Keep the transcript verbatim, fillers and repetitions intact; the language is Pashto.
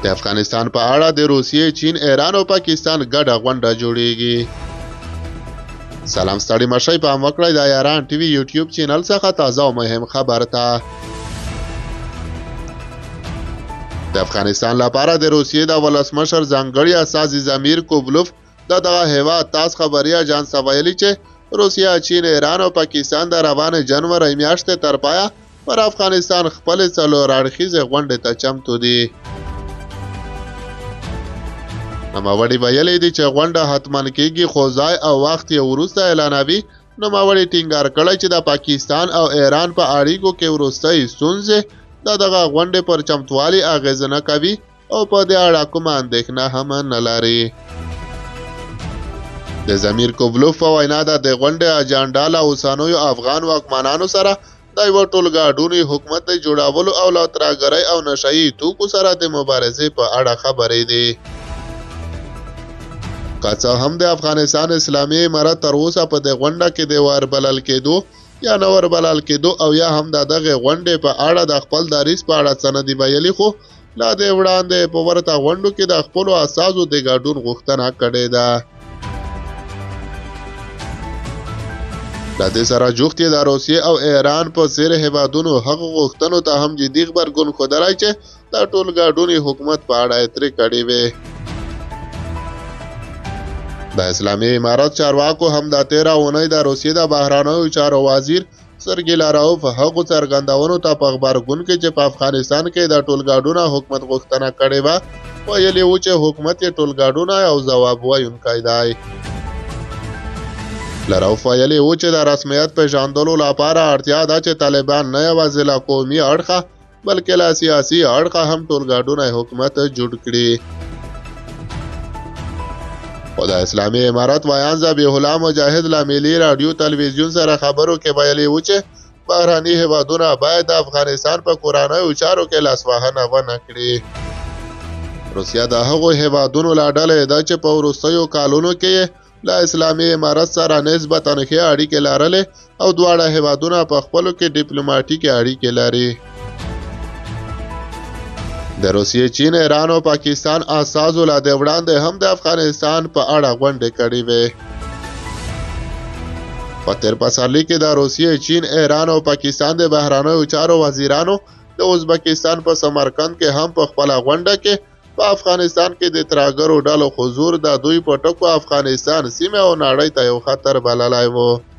د افغانستان په اړه د روسیې، چین، ایران او پاکستان ګډه غونډه جوړیږي. سلام ستړي مشئ پام وکړئ د یاران ټي وي یوټیوب چینل څخه تازه او مهم خبر ته. د افغانستان لپاره د روسیې د ولسمشر ځانګړي استازي زمیر کوبلوف د دغه هیواد تاس خبري اژانس ته ویلي چې روسیه، چین، ایران او پاکستان د روانې جنوري میاشتې تر پایه پر افغانستان خپلې څلور اړخیزې غونډې ته چمتو دي. نوموړي ویلي دي چې غونډه حتما کېږي، خو ځای او وخت یې وروسته اعلانوي. نوموړي ټینګار کړی چې د پاکستان او ایران په اړیکو کې وروستۍ ستونزې د دغه غونډې پر چمتووالي اغېزه نه کوي او په دې اړه کومه اندېښنه هم نه لري. د زمیر کوبلوف په وینا د دې غونډې اجنډا له اوسنیو افغان واکمنانو سره د یوه ټولګاډوني حکومت د جوړولو او له ترهګرۍ او نشهیي توکو سره د مبارزې په اړه خبرې دي. که څه هم د افغانستان اسلامي امارت تر اوسه په دې غونډه کې د وربلل کېدو یا نه وربلل کېدو او یا هم د دغې غونډې په اړه د خپل دریځ په اړه څه نه دي ویلي، خو لا دې وړاندې په ورته غونډو کې د خپلو استازو د ګډون غوښتنه کړې ده. له دې سره جوخت یې د روسیې او ایران په څېر هېوادونو هغو غوښتنو ته هم جدي غبرګون ښودلی چې د ټولګاډوني حکومت په اړه یې ترې کړې وې. د اسلامي امارت چارواکو هم د تېره اونۍ د روسیې د بهرنیو چارو وزیر سرګي لاروف هغو څرګندونو ته په غبرګون کې چې په افغانستان کې د ټولګاډونه حکومت غوښتنه کړې وه ویلي وو چې حکومت یې ټولګاډونه یو ځواب ویونکی دی. لاروف ویلي وو چې د رسمیت پېژندلو لپاره اړتیا ده چې طالبان نه یوازې له قومي اړخه بلکې له سیاسي اړخه هم ټولګاډونه حکومت جوړ کړي. خو د اسلامي امارت ویان ذبیح الله مجاهد له ملي راډیو تلویزیون سره خبرو کې ویلي وو چې بهرني هېوادونه باید د افغانستان په کورنیو چارو کې لاسوهنه ونه کړي. روسیه د هغو هېوادونو له ډلې ده چې په وروستیو کالونو کې یې له اسلامي امارت سره نسبتاً ښې اړیکې لرلې او دواړه هېوادونه په خپلو کې ډیپلوماټیکې اړیکې لري. د روسیې، چین، ایران او پاکستان استازو له دې وړاندې هم د افغانستان په اړه غونډې کړې وې. په تېر پسرلي کې د روسیې، چین، ایران او پاکستان د بهرنیو چارو وزیرانو د ازبکستان په سمرقند کې هم په خپله غونډه کې په افغانستان کې د ترهګرو ډلو حضور د دوی په ټکو افغانستان، سیمه او نړۍ ته یو خطر بللی و.